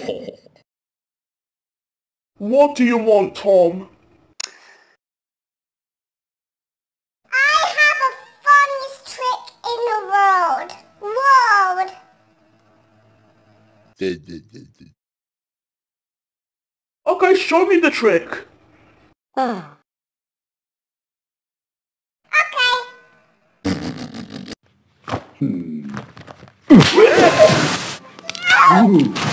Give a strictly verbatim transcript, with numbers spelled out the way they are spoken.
What do you want, Tom? I have a funniest trick in the world. World. Okay, show me the trick. Okay. Hmm.